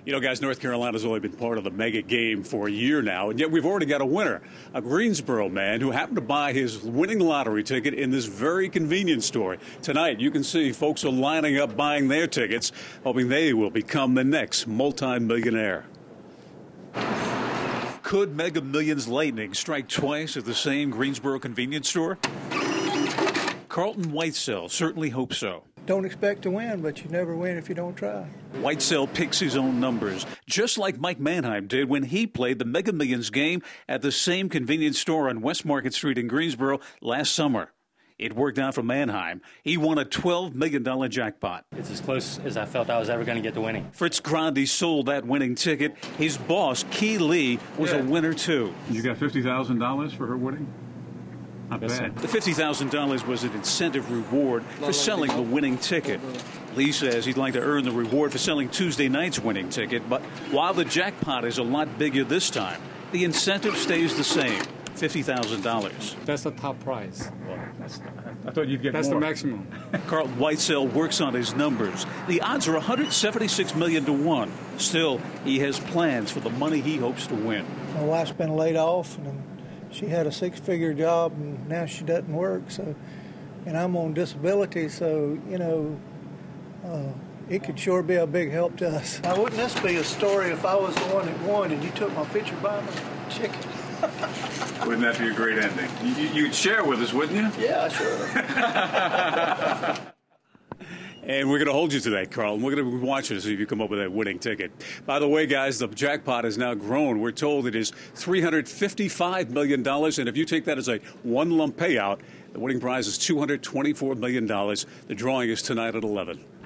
You know, guys, North Carolina's only been part of the mega game for a year now, and yet we've already got a winner, a Greensboro man who happened to buy his winning lottery ticket in this very convenience store. Tonight, you can see folks are lining up buying their tickets, hoping they will become the next multi-millionaire. Could Mega Millions Lightning strike twice at the same Greensboro convenience store? Carlton Whitesell certainly hopes so. Don't expect to win, but you never win if you don't try. Whitesell picks his own numbers, just like Mike Manheim did when he played the Mega Millions game at the same convenience store on West Market Street in Greensboro last summer. It worked out for Manheim. He won a $12 million jackpot. It's as close as I felt I was ever going to get the winning. Fritz Grandi sold that winning ticket. His boss, Key Lee, was a winner, too. You got $50,000 for her winning? Not bad. The $50,000 was an incentive reward for selling the winning ticket. Lee says he'd like to earn the reward for selling Tuesday night's winning ticket, but while the jackpot is a lot bigger this time, the incentive stays the same, $50,000. That's the top prize. Well, I thought you'd get That's more. The maximum. Carlton Whitesell works on his numbers. The odds are 176 million to 1. Still, he has plans for the money he hopes to win. My wife's been laid off, and she had a six-figure job, and now she doesn't work. So, and I'm on disability, so it could sure be a big help to us. Now, wouldn't this be a story if I was the one that won and you took my picture by my chicken? Wouldn't that be a great ending? You'd share with us, wouldn't you? Yeah, sure. And we're going to hold you to that, Carlton. We're going to be watching to see if you come up with that winning ticket. By the way, guys, the jackpot has now grown. We're told it is $355 million. And if you take that as a one-lump payout, the winning prize is $224 million. The drawing is tonight at 11.